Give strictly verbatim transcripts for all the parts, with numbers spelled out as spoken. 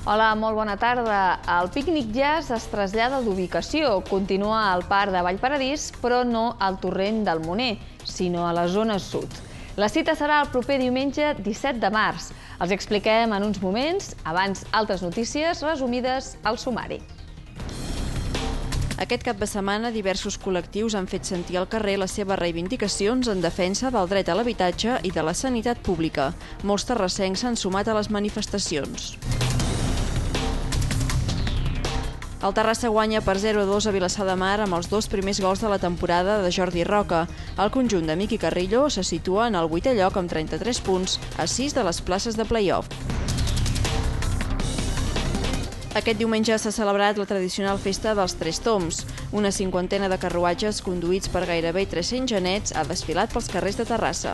Hola, molt bona tarda. El Pícnic Jazz es trasllada d'ubicació. Continua al Parc de Vallparadís, però no al Torrent del Moner, sinó a la zona sud. La cita serà el proper diumenge disset de març. Els expliquem en uns moments, abans altres notícies resumides al sumari. Aquest cap de setmana, diversos col·lectius han fet sentir al carrer les seves reivindicacions en defensa del dret a l'habitatge i de la sanitat pública. Molts terrassencs s'han sumat a les manifestacions. El Terrassa guanya per zero a dos a Vilassar de Mar amb els dos primers gols de la temporada de Jordi Roca. El conjunt de Miqui Carrillo se situa en el vuitè lloc amb trenta-tres punts, a sis de les places de play-off. Aquest diumenge s'ha celebrat la tradicional festa dels Tres Tombs. Una cinquantena de carruatges conduïts per gairebé tres-cents genets ha desfilat pels carrers de Terrassa.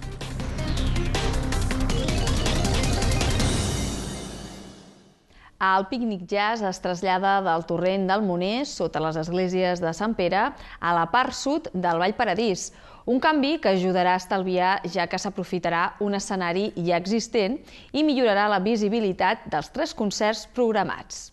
El Pícnic Jazz es trasllada del Torrent del Moner, sota les esglésies de Sant Pere, a la part sud del Vallparadís. Un canvi que ajudarà a estalviar, ja que s'aprofitarà un escenari ja existent i millorarà la visibilitat dels tres concerts programats.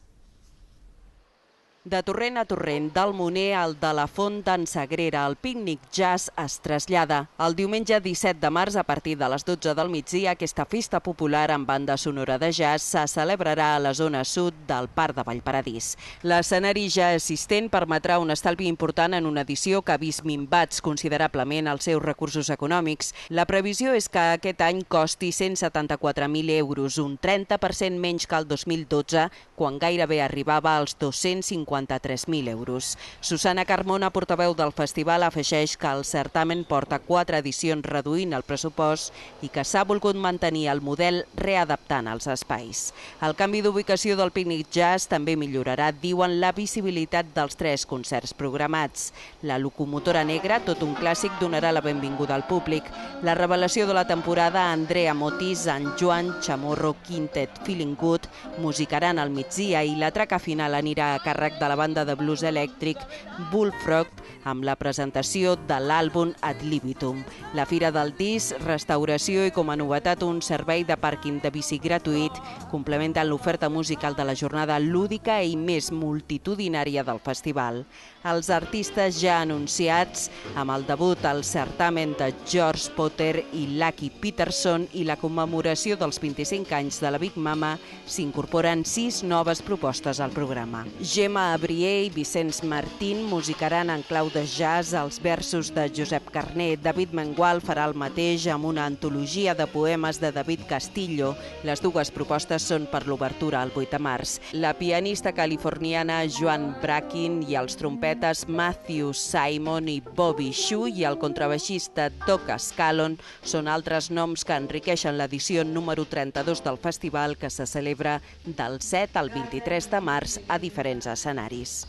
De Torrent a Torrent, del Moner al de la Font d'en Sagrera, el Pícnic Jazz es trasllada. El diumenge disset de març, a partir de les dotze del migdia, aquesta festa popular amb banda sonora de jazz se celebrarà a la zona sud del Parc de Vallparadís. L'escenari ja existent permetrà un estalvi important en una edició que ha vist minvats considerablement els seus recursos econòmics. La previsió és que aquest any costi cent setanta-quatre mil euros, un trenta per cent menys que el dos mil dotze, quan gairebé arribava als dos-cents cinquanta-tres mil euros. Susana Carmona, portaveu del festival, afegeix que el certamen porta quatre edicions reduint el pressupost i que s'ha volgut mantenir el model readaptant els espais. El canvi d'ubicació del Pícnic Jazz també millorarà, diuen, la visibilitat dels tres concerts programats. La locomotora negra, tot un clàssic, donarà la benvinguda al públic. La revelació de la temporada, Andrea Motis, en Joan Chamorro Quintet Feeling Good, musicaran al migdia i la traca final anirà a càrrec de la banda de blues elèctric Bullfrog amb la presentació de l'àlbum Ad Libitum. La Fira del Disc, restauració i, com a novetat, un servei de pàrquing de bici gratuït complementen l'oferta musical de la jornada lúdica i més multitudinària del festival. Els artistes ja anunciats amb el debut al certamen de George Potter i Lucky Peterson i la commemoració dels vint-i-cinc anys de la Big Mama s'incorporen sis noves propostes al programa. Gemma Abrier i Vicenç Martín musicaran en clau de jazz els versos de Josep Carner. David Mengual farà el mateix amb una antologia de poemes de David Castillo. Les dues propostes són per l'obertura el vuit de març. La pianista californiana Joan Brakin i els trompetes Matthew Simon i Bobby Shu i el contrabaixista Doc Scallon són altres noms que enriqueixen l'edició número trenta-dos del festival, que se celebra del set al vint-i-tres de març a diferents escenaris.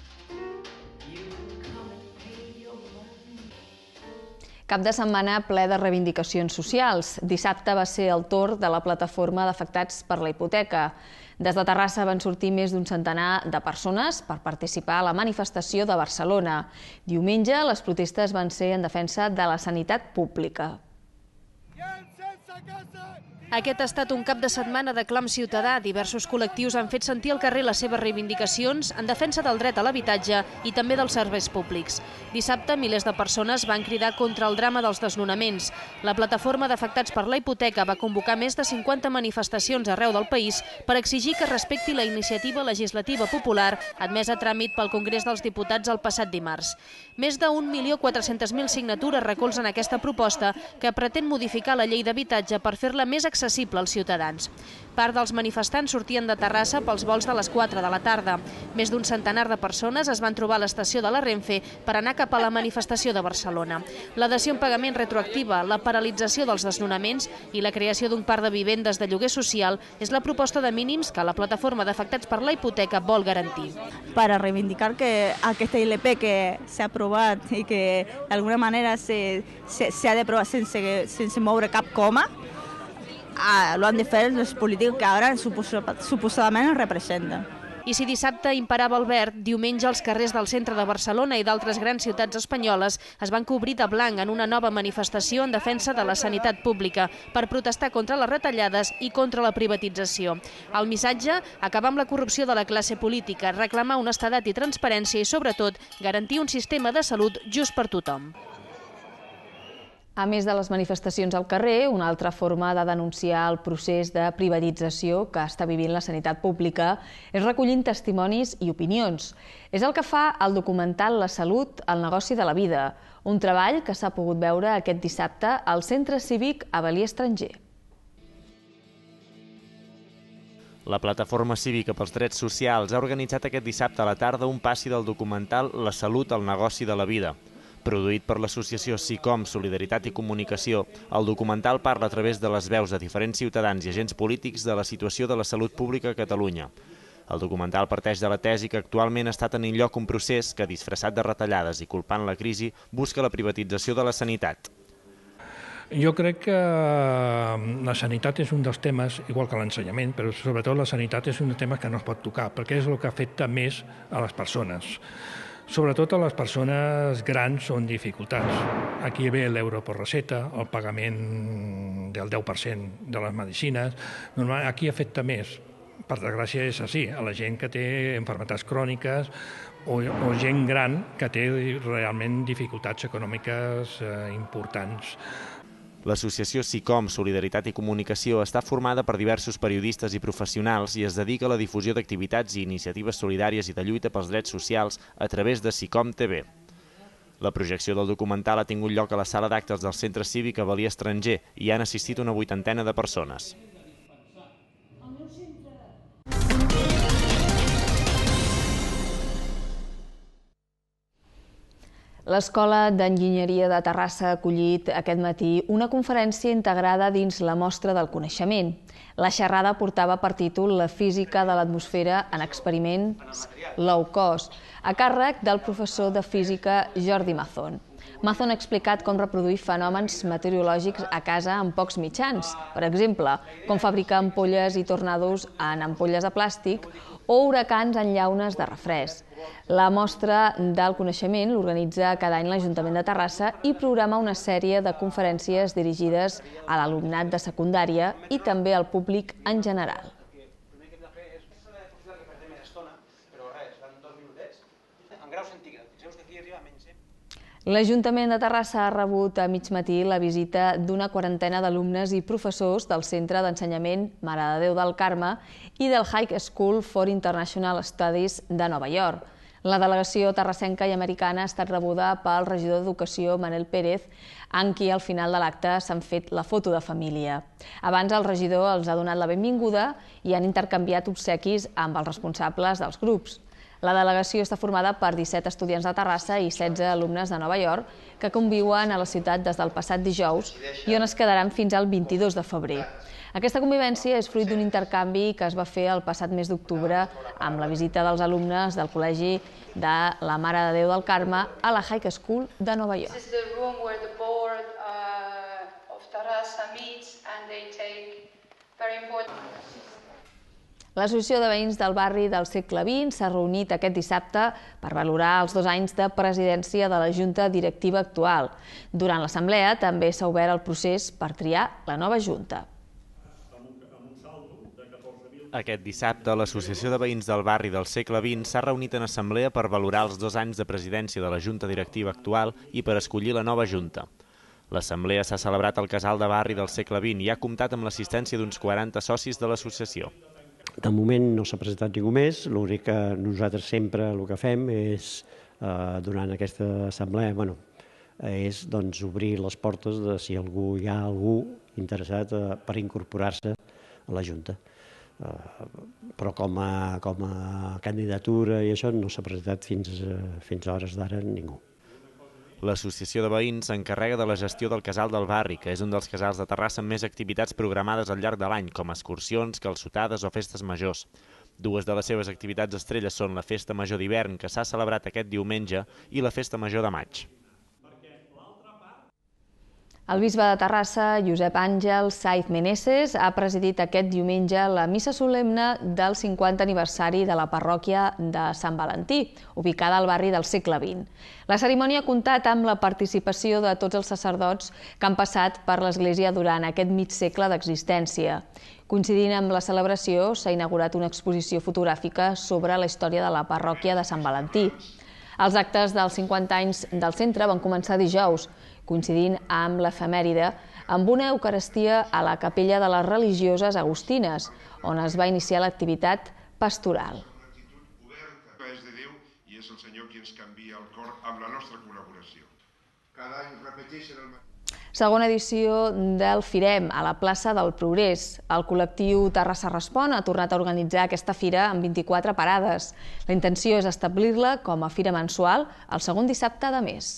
Cap de setmana ple de reivindicacions socials. Dissabte va ser el torn de la plataforma d'afectats per la hipoteca. Des de Terrassa van sortir més d'un centenar de persones per participar a la manifestació de Barcelona. Diumenge les protestes van ser en defensa de la sanitat pública. Aquest ha estat un cap de setmana de clam ciutadà. Diversos col·lectius han fet sentir al carrer les seves reivindicacions en defensa del dret a l'habitatge i també dels serveis públics. Dissabte, milers de persones van cridar contra el drama dels desnonaments. La plataforma d'afectats per la hipoteca va convocar més de cinquanta manifestacions arreu del país per exigir que respecti la iniciativa legislativa popular admesa a tràmit pel Congrés dels Diputats el passat dimarts. Més d'un milió quatre-cents mil signatures recolzen aquesta proposta, que pretén modificar la llei d'habitatge per fer-la més accessible als ciutadans. Part dels manifestants sortien de Terrassa pels vols de les quatre de la tarda. Més d'un centenar de persones es van trobar a l'estació de la Renfe per anar cap a la manifestació de Barcelona. La dació en pagament retroactiva, la paralització dels desnonaments i la creació d'un parc de vivendes de lloguer social és la proposta de mínims que la plataforma d'afectats per la hipoteca vol garantir. Para reivindicar que aquesta I L P que s'ha aprovat i que d'alguna manera s'ha d'aprovar sense, sense moure cap coma, ah, lo han de fer els polítics que ara suposadament els representen. I si dissabte imperava el verd, diumenge els carrers del centre de Barcelona i d'altres grans ciutats espanyoles es van cobrir de blanc en una nova manifestació en defensa de la sanitat pública per protestar contra les retallades i contra la privatització. El missatge: acabar amb la corrupció de la classe política, reclamar honestedat i transparència i, sobretot, garantir un sistema de salut just per tothom. A més de les manifestacions al carrer, una altra forma de denunciar el procés de privatització que està vivint la sanitat pública és recollint testimonis i opinions. És el que fa el documental La salut, el negoci de la vida, un treball que s'ha pogut veure aquest dissabte al Centre Cívic Avel·lí Estranger. La Plataforma Cívica pels Drets Socials ha organitzat aquest dissabte a la tarda un passi del documental La salut, el negoci de la vida. Produït per l'associació SICOM Solidaritat i Comunicació, el documental parla a través de les veus de diferents ciutadans i agents polítics de la situació de la salut pública a Catalunya. El documental parteix de la tesi que actualment està tenint lloc un procés que, disfressat de retallades i culpant la crisi, busca la privatització de la sanitat. Jo crec que la sanitat és un dels temes, igual que l'ensenyament, però sobretot la sanitat és un dels temes que no es pot tocar, perquè és el que afecta més a les persones. Sobretot a les persones grans o amb dificultats. Aquí ve l'euro per recepta, el pagament del deu per cent de les medicines. Normalment aquí afecta més, per desgràcia és així, a la gent que té malalties cròniques o, o gent gran que té realment dificultats econòmiques eh, importants. L'associació SICOM Solidaritat i Comunicació està formada per diversos periodistes i professionals i es dedica a la difusió d'activitats i iniciatives solidàries i de lluita pels drets socials a través de SICOM T V. La projecció del documental ha tingut lloc a la sala d'actes del Centre Cívic Avel·lí Estranger i han assistit una vuitantena de persones. L'Escola d'Enginyeria de Terrassa ha acollit aquest matí una conferència integrada dins la Mostra del Coneixement. La xerrada portava per títol La física de l'atmosfera en experiments low cost, a càrrec del professor de física Jordi Mazón. Mazón ha explicat com reproduir fenòmens meteorològics a casa amb pocs mitjans, per exemple, com fabricar ampolles i tornados en ampolles de plàstic o huracans en llaunes de refresc. La Mostra del Coneixement l'organitza cada any l'Ajuntament de Terrassa i programa una sèrie de conferències dirigides a l'alumnat de secundària i també al públic en general. L'Ajuntament de Terrassa ha rebut a mig matí la visita d'una quarantena d'alumnes i professors del Centre d'Ensenyament Mare de Déu del Carme i del High School for International Studies de Nova York. La delegació terrassenca i americana ha estat rebuda pel regidor d'Educació, Manel Pérez, en qui al final de l'acte s'han fet la foto de família. Abans el regidor els ha donat la benvinguda i han intercanviat obsequis amb els responsables dels grups. La delegació està formada per disset estudiants de Terrassa i setze alumnes de Nova York que conviuen a la ciutat des del passat dijous i on es quedaran fins al vint-i-dos de febrer. Aquesta convivència és fruit d'un intercanvi que es va fer el passat mes d'octubre amb la visita dels alumnes del Col·legi de la Mare de Déu del Carme a la High School de Nova York. L'Associació de Veïns del Barri del Segle vint s'ha reunit aquest dissabte per valorar els dos anys de presidència de la Junta Directiva actual. Durant l'assemblea també s'ha obert el procés per triar la nova Junta. Aquest dissabte, l'Associació de Veïns del Barri del Segle vint s'ha reunit en assemblea per valorar els dos anys de presidència de la Junta Directiva actual i per escollir la nova Junta. L'assemblea s'ha celebrat al Casal de Barri del Segle vint i ha comptat amb l'assistència d'uns quaranta socis de l'associació. De moment no s'ha presentat ningú més, l'únic que nosaltres sempre el que fem és, eh, durant aquesta assemblea, bueno, és doncs, obrir les portes de si algú hi ha algú interessat eh, per incorporar-se a la Junta. Eh, però com a, com a candidatura i això no s'ha presentat fins, eh, fins a hores d'ara ningú. L'Associació de Veïns s'encarrega de la gestió del Casal del Barri, que és un dels casals de Terrassa amb més activitats programades al llarg de l'any, com excursions, calçotades o festes majors. Dues de les seves activitats estrelles són la Festa Major d'hivern, que s'ha celebrat aquest diumenge, i la Festa Major de maig. El bisbe de Terrassa, Josep Àngel Saiz Meneses, ha presidit aquest diumenge la missa solemne del cinquanta aniversari de la parròquia de Sant Valentí, ubicada al barri del segle vint. La cerimònia ha comptat amb la participació de tots els sacerdots que han passat per l'Església durant aquest mig segle d'existència. Coincidint amb la celebració, s'ha inaugurat una exposició fotogràfica sobre la història de la parròquia de Sant Valentí. Els actes dels cinquanta anys del centre van començar dijous, coincidint amb l'efemèride, amb una eucaristia a la capella de les religioses agustines, on es va iniciar l'activitat pastoral. És de Déu i és el Senyor qui ens canvia el cor amb la nostra col·laboració. Cada any repeteixen el mateix. Segona edició del Firem a la plaça del Progrés. El col·lectiu Terrassa Respon ha tornat a organitzar aquesta fira amb vint-i-quatre parades. La intenció és establir-la com a fira mensual el segon dissabte de mes.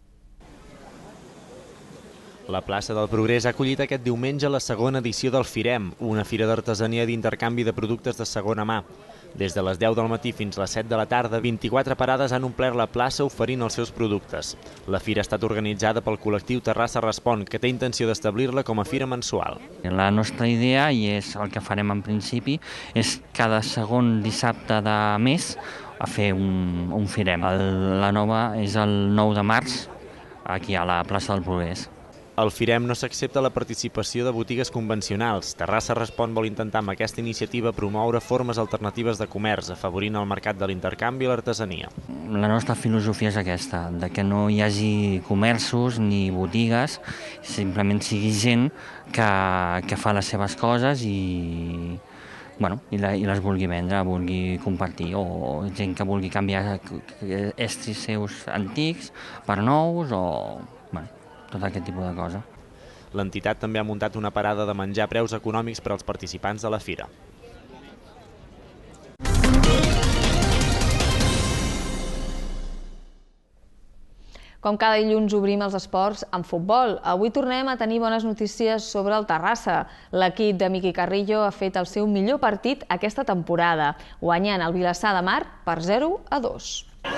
La plaça del Progrés ha acollit aquest diumenge la segona edició del Firem, una fira d'artesania d'intercanvi de productes de segona mà. Des de les deu del matí fins a les set de la tarda, vint-i-quatre parades han omplert la plaça oferint els seus productes. La fira ha estat organitzada pel col·lectiu Terrassa Respon, que té intenció d'establir-la com a fira mensual. La nostra idea, i és el que farem en principi, és cada segon dissabte de mes a fer un, un Firem. La nova és el nou de març, aquí a la plaça del Progrés. Al Firem no s'accepta la participació de botigues convencionals. Terrassa Respon vol intentar amb aquesta iniciativa promoure formes alternatives de comerç, afavorint el mercat de l'intercanvi i l'artesania. La nostra filosofia és aquesta, de que no hi hagi comerços ni botigues, simplement sigui gent que, que fa les seves coses i, bueno, i, la, i les vulgui vendre, vulgui compartir, o gent que vulgui canviar estris seus antics per nous, o bueno, tot aquest tipus de cosa. L'entitat també ha muntat una parada de menjar a preus econòmics per als participants de la fira. Com cada dilluns obrim els esports amb futbol. Avui tornem a tenir bones notícies sobre el Terrassa. L'equip de Miqui Carrillo ha fet el seu millor partit aquesta temporada, guanyant el Vilassar de Mar per zero a dos.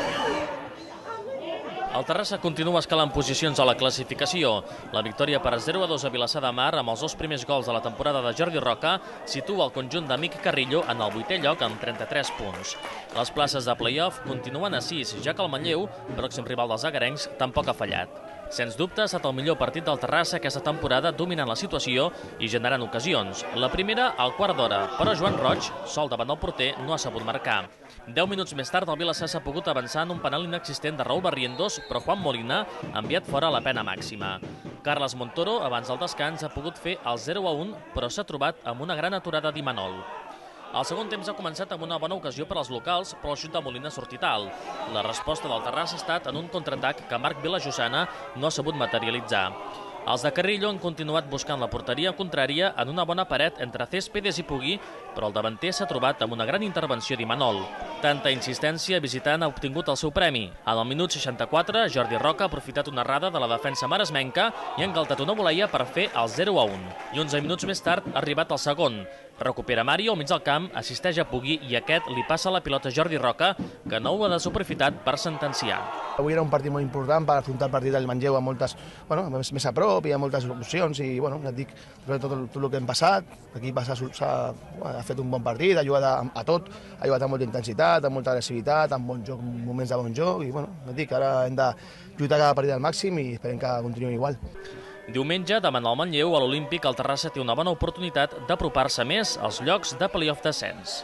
El Terrassa continua escalant posicions a la classificació. La victòria per zero a dos a Vilassar de Mar, amb els dos primers gols de la temporada de Jordi Roca, situa el conjunt de Miqui Carrillo en el vuitè lloc amb trenta-tres punts. Les places de play-off continuen a sis, ja que el Manlleu, pròxim rival dels agarencs, tampoc ha fallat. Sens dubte, ha estat el millor partit del Terrassa aquesta temporada, dominant la situació i generant ocasions. La primera al quart d'hora, però Joan Roig, sol davant del porter, no ha sabut marcar. Deu minuts més tard, el Vilassar s'ha pogut avançar en un penal inexistent de Raúl Barrientos, però Juan Molina ha enviat fora la pena màxima. Carles Montoro, abans del descans, ha pogut fer el zero a un, però s'ha trobat amb una gran aturada d'Imanol. El segon temps ha començat amb una bona ocasió per als locals, però el xut de Molina ha sortit alt. La resposta del Terrassa ha estat en un contraatac que Marc Vilajosana no ha sabut materialitzar. Els de Carrillo han continuat buscant la porteria contrària en una bona paret entre Céspedes i Pugui, però el davanter s'ha trobat amb una gran intervenció d'Imanol. Tanta insistència visitant ha obtingut el seu premi. En el minut seixanta-quatre, Jordi Roca ha aprofitat una errada de la defensa maresmenca i ha engaltat una voleia per fer el zero a un. I onze minuts més tard ha arribat el segon. Recupera Mario al mig del camp, assisteix a Pugui i aquest li passa la pilota a Jordi Roca, que no ho ha desaprofitat per sentenciar. Avui era un partit molt important per afrontar el partit del Manlleu amb moltes, bueno, més, més a prop, hi ha moltes opcions i bueno, ja et dic, tot, tot el que hem passat, l'equip ha fet un bon partit, ha ajudat a, a tot, ha ajudat amb molta intensitat, amb molta agressivitat, amb bon joc, moments de bon joc i bueno, ja et dic, ara hem de lluitar cada partit al màxim i esperem que continuï igual. Diumenge, davant el Manlleu, a l'Olímpic, el Terrassa té una bona oportunitat d'apropar-se més als llocs de play-off descens.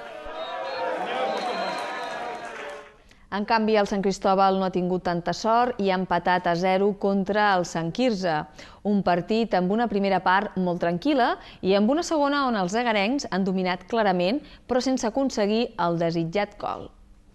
En canvi, el Sant Cristóbal no ha tingut tanta sort i ha empatat a zero contra el Sant Quirze. Un partit amb una primera part molt tranquil·la i amb una segona on els agarencs han dominat clarament, però sense aconseguir el desitjat gol.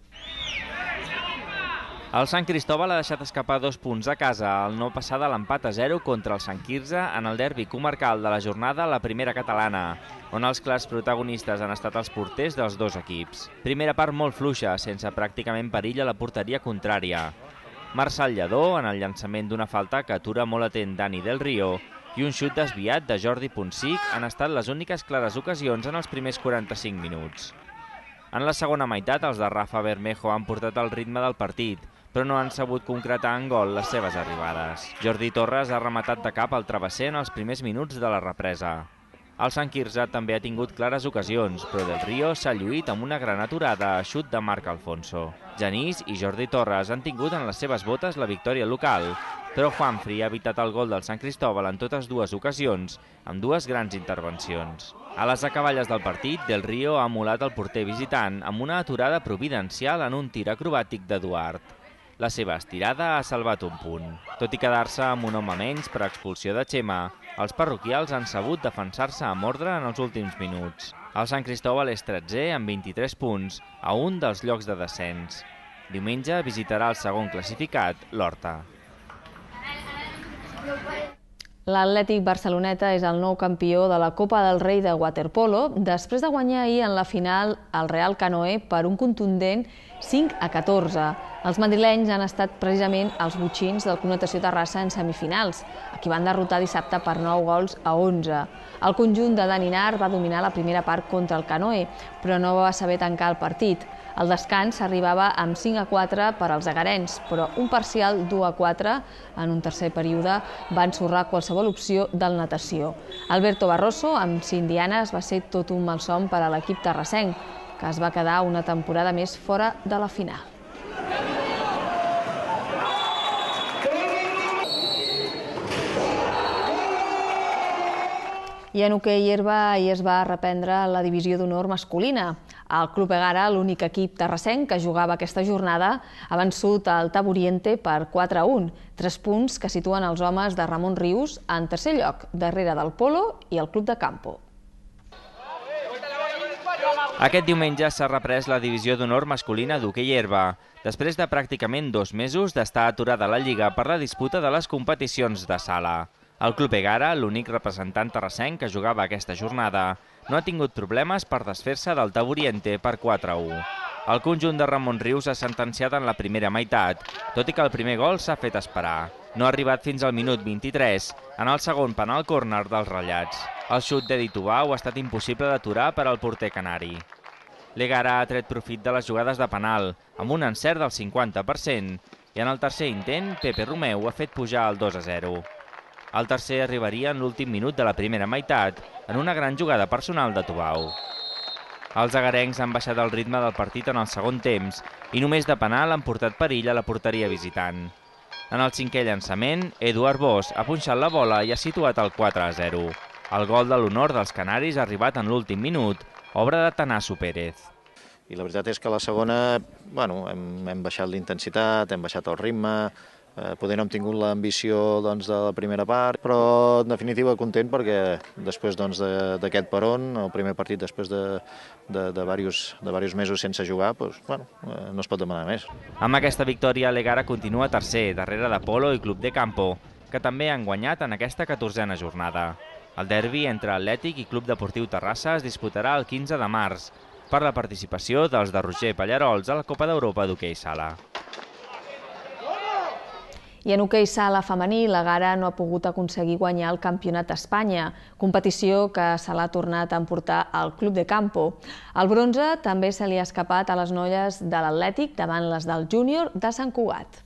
El Sant Cristóbal ha deixat escapar dos punts a casa al no passar de l'empat a zero contra el Sant Quirze en el derbi comarcal de la jornada a la primera catalana, on els clars protagonistes han estat els porters dels dos equips. Primera part molt fluixa, sense pràcticament perill a la porteria contrària. Marçal Lledó, en el llançament d'una falta que atura molt atent Dani del Rio, i un xut desviat de Jordi Ponsic han estat les úniques clares ocasions en els primers quaranta-cinc minuts. En la segona meitat, els de Rafa Bermejo han portat el ritme del partit, però no han sabut concretar en gol les seves arribades. Jordi Torres ha rematat de cap al travesser en els primers minuts de la represa. El Sant Quirze també ha tingut clares ocasions, però Del Río s'ha lluït amb una gran aturada a xut de Marc Alfonso. Genís i Jordi Torres han tingut en les seves botes la victòria local, però Juanfri ha evitat el gol del Sant Cristóbal en totes dues ocasions, amb dues grans intervencions. A les acaballes del partit, Del Río ha emulat el porter visitant amb una aturada providencial en un tir acrobàtic d'Eduard. La seva estirada ha salvat un punt. Tot i quedar-se amb un home menys per expulsió de Xema, els parroquials han sabut defensar-se amb ordre en els últims minuts. El Sant Cristóbal és tretzè amb vint-i-tres punts, a un dels llocs de descens. Diumenge visitarà el segon classificat, l'Horta. L'Atlètic Barceloneta és el nou campió de la Copa del Rei de waterpolo després de guanyar ahir en la final el Real Canoe per un contundent cinc a catorze. Els madrilenys han estat precisament els botxins del Club Natació Terrassa en semifinals, a qui van derrotar dissabte per nou gols a onze. El conjunt de Dani Nar va dominar la primera part contra el Canoe, però no va saber tancar el partit. Al descans s'arribava amb cinc a quatre per als egarens, però un parcial d'u a quatre en un tercer període va ensorrar qualsevol opció del natació. Alberto Barroso, amb cinc dianes, va ser tot un malson per a l'equip terrassenc, que es va quedar una temporada més fora de la final. I en hoquei herba ahir es va reprendre la divisió d'honor masculina. El Club Egara, l'únic equip terrassenc que jugava aquesta jornada, ha vençut el Taburiente per quatre a un, tres punts que situen els homes de Ramon Rius en tercer lloc, darrere del Polo i el Club de Campo. Aquest diumenge s'ha reprès la divisió d'honor masculina d'hoquei herba, després de pràcticament dos mesos d'estar aturada la Lliga per la disputa de les competicions de sala. El Club Egara, l'únic representant terrassenc que jugava aquesta jornada, no ha tingut problemes per desfer-se del Taburiente per quatre a u. El conjunt de Ramon Rius ha sentenciat en la primera meitat, tot i que el primer gol s'ha fet esperar. No ha arribat fins al minut vint-i-tres, en el segon penal córner dels ratllats. El xut d'Edi Tubau ha estat impossible d'aturar per al porter canari. L'Egara ha tret profit de les jugades de penal, amb un encert del cinquanta per cent, i en el tercer intent, Pepe Romeu ha fet pujar el dos a zero. El tercer arribaria en l'últim minut de la primera meitat, en una gran jugada personal de Tubau. Els agarencs han baixat el ritme del partit en el segon temps i només de penal han portat perill a la porteria visitant. En el cinquè llançament, Eduard Bosch ha punxat la bola i ha situat el quatre a zero. El gol de l'honor dels canaris ha arribat en l'últim minut, obra de Tanasso Pérez. I la veritat és que a la segona bueno, hem, hem baixat l'intensitat, hem baixat el ritme, eh, poder no hem tingut l'ambició doncs, de la primera part, però en definitiva content perquè després doncs, d'aquest peron, el primer partit després de, de, de, diversos, de diversos mesos sense jugar, doncs, bueno, eh, no es pot demanar més. Amb aquesta victòria, l'Egara continua tercer, darrere de Polo i Club de Campo, que també han guanyat en aquesta catorzena jornada. El derbi entre Atlètic i Club Deportiu Terrassa es disputarà el quinze de març per la participació dels de Roger Pallarols a la Copa d'Europa d'hoquei sala. I en hoquei sala femení, l'Egara no ha pogut aconseguir guanyar el Campionat d'Espanya, competició que se l'ha tornat a emportar al Club de Campo. El bronze també se li ha escapat a les noies de l'Atlètic davant les del Júnior de Sant Cugat.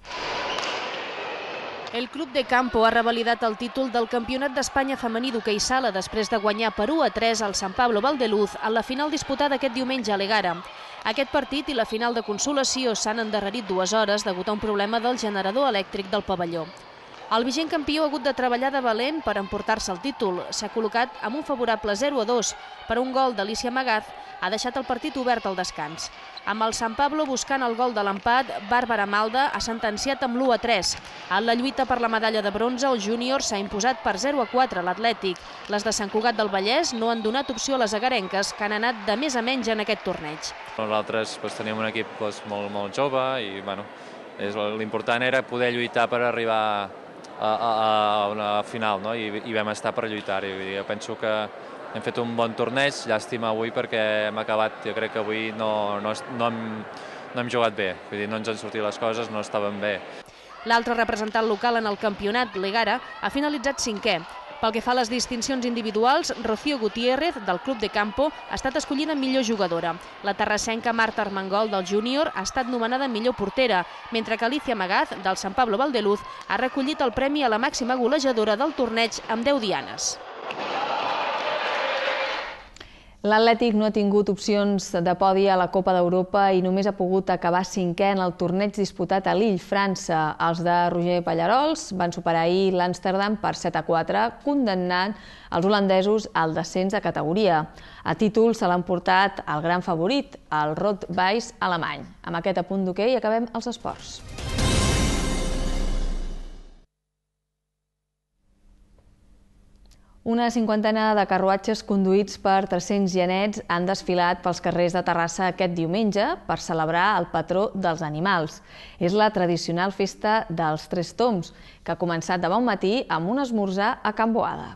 El Club de Campo ha revalidat el títol del Campionat d'Espanya femení d'hoquei sala després de guanyar per u a tres al Sant Pablo Valdeluz en la final disputada aquest diumenge a l'Egara. Aquest partit i la final de consolació s'han endarrerit dues hores degut a un problema del generador elèctric del pavelló. El vigent campió ha hagut de treballar de valent per emportar-se el títol. S'ha col·locat amb un favorable zero a dos per un gol d'Alicia Magaz, ha deixat el partit obert al descans. Amb el Sant Pablo buscant el gol de l'empat, Bàrbara Malda ha sentenciat amb l'u a tres. En la lluita per la medalla de bronze, el júnior s'ha imposat per zero a quatre a l'Atlètic. Les de Sant Cugat del Vallès no han donat opció a les agarenques, que han anat de més a menys en aquest torneig. Nosaltres doncs, teníem un equip doncs, molt, molt jove i bueno, l'important era poder lluitar per arribar a, a, a una final, no? I, i vam estar per lluitar-hi. Jo penso que hem fet un bon torneig, llàstima avui perquè hem acabat, jo crec que avui no, no, no, hem, no hem jugat bé, vull dir, no ens han sortit les coses, no estaven bé. L'altre representant local en el campionat, l'Egara, ha finalitzat cinquè. Pel que fa a les distincions individuals, Rocío Gutiérrez, del Club de Campo, ha estat escollida millor jugadora. La terrassenca Marta Armengol, del Júnior, ha estat nomenada millor portera, mentre que Alicia Magaz, del Sant Pablo Valdeluz, ha recollit el premi a la màxima golejadora del torneig amb deu dianes. L'Atlètic no ha tingut opcions de podi a la Copa d'Europa i només ha pogut acabar cinquè en el torneig disputat a Lille, França. Els de Roger Pallarols van superar ahir l'Amsterdam per set a quatre, condemnant els holandesos al descens de categoria. A títol se l'han portat el gran favorit, el Rot-Weiss alemany. Amb aquest apunt d'hoquei acabem els esports. Una cinquantena de carruatges conduïts per tres-cents genets han desfilat pels carrers de Terrassa aquest diumenge per celebrar el patró dels animals. És la tradicional festa dels Tres Tombs, que ha començat de bon matí amb un esmorzar a Can Boada.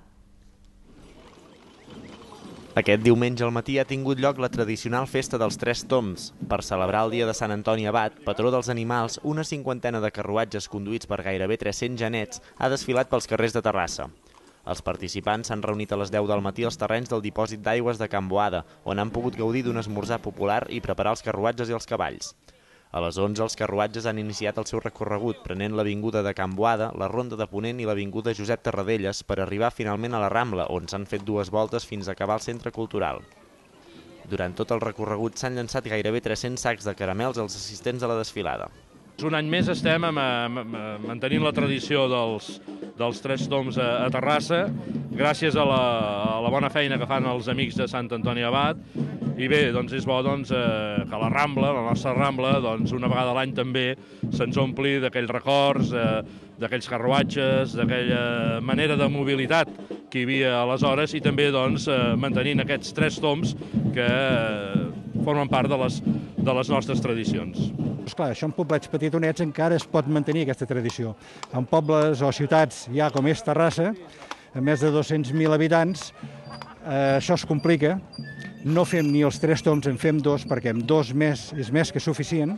Aquest diumenge al matí ha tingut lloc la tradicional festa dels Tres Tombs. Per celebrar el dia de Sant Antoni Abat, patró dels animals, una cinquantena de carruatges conduïts per gairebé tres-cents genets ha desfilat pels carrers de Terrassa. Els participants s'han reunit a les deu del matí als terrenys del dipòsit d'aigües de Can Boada, on han pogut gaudir d'un esmorzar popular i preparar els carruatges i els cavalls. A les onze els carruatges han iniciat el seu recorregut, prenent l'avinguda de Can Boada, la ronda de Ponent i l'avinguda Josep Tarradellas per arribar finalment a la Rambla, on s'han fet dues voltes fins a acabar al centre cultural. Durant tot el recorregut s'han llançat gairebé tres-cents sacs de caramels als assistents a la desfilada. Un any més estem mantenint la tradició dels Tres Tombs a Terrassa, gràcies a la bona feina que fan els amics de Sant Antoni Abat. I bé, és bo que la Rambla, la nostra Rambla, una vegada a l'any també se'ns ompli d'aquells records, d'aquells carruatges, d'aquella manera de mobilitat que hi havia aleshores i també mantenint aquests Tres Tombs que formen part de les nostres tradicions. Esclar, això en poblets petitonets encara es pot mantenir aquesta tradició. En pobles o ciutats ja com és Terrassa, amb més de dos-cents mil habitants, això es complica. No fem ni els Tres Tombs, en fem dos, perquè amb dos més és més que suficient.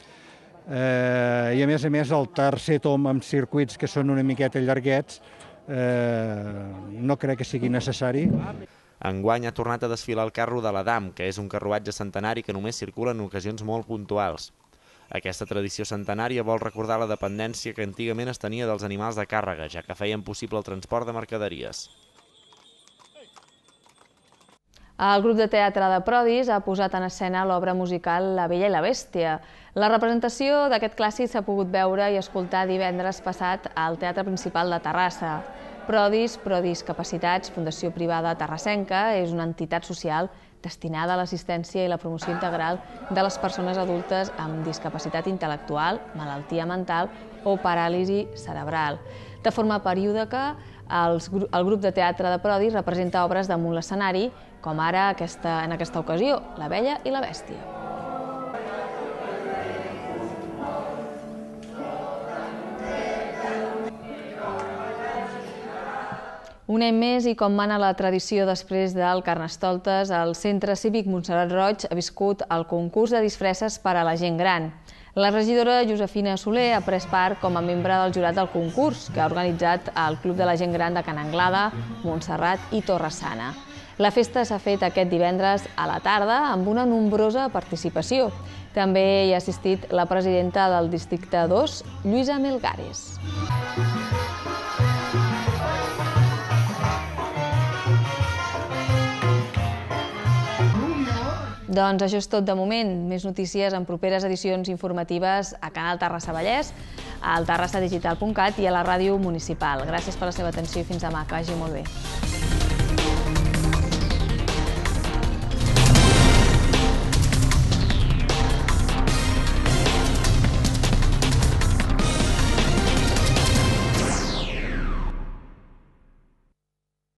I a més a més el tercer tom amb circuits que són una miqueta llarguets no crec que sigui necessari. Enguany ha tornat a desfilar el carro de l'Adam, que és un carruatge centenari que només circula en ocasions molt puntuals. Aquesta tradició centenària vol recordar la dependència que antigament es tenia dels animals de càrrega, ja que feien possible el transport de mercaderies. El grup de teatre de Prodis ha posat en escena l'obra musical La Bella i la Bèstia. La representació d'aquest clàssic s'ha pogut veure i escoltar divendres passat al Teatre Principal de Terrassa. Prodis, Prodis Capacitats, Fundació Privada Terrassenca, és una entitat social destinada a l'assistència i la promoció integral de les persones adultes amb discapacitat intel·lectual, malaltia mental o paràlisi cerebral. De forma periòdica, el grup de teatre de Prodis representa obres damunt l'escenari, com ara en aquesta ocasió, La Bella i la Bèstia. Un any més i com mana la tradició després del Carnestoltes, el Centre Cívic Montserrat Roig ha viscut el concurs de disfresses per a la gent gran. La regidora Josefina Soler ha pres part com a membre del jurat del concurs, que ha organitzat el Club de la Gent Gran de Can Anglada, Montserrat i Torre-sana. La festa s'ha fet aquest divendres a la tarda amb una nombrosa participació. També hi ha assistit la presidenta del districte dos, Lluïsa Melgares. Doncs això és tot de moment. Més notícies en properes edicions informatives a Canal Terrassa Vallès, al terrassa digital punt cat i a la ràdio municipal. Gràcies per la seva atenció i fins demà. Que vagi molt bé.